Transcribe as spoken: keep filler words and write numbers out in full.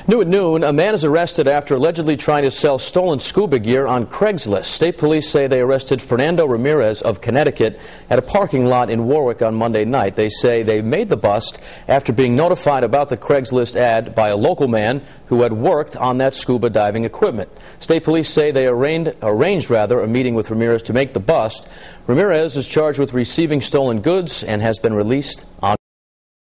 New at noon, a man is arrested after allegedly trying to sell stolen scuba gear on Craigslist. State police say they arrested Fernando Ramirez of Connecticut at a parking lot in Warwick on Monday night. They say they made the bust after being notified about the Craigslist ad by a local man who had worked on that scuba diving equipment. State police say they arranged, arranged rather, a meeting with Ramirez to make the bust. Ramirez is charged with receiving stolen goods and has been released on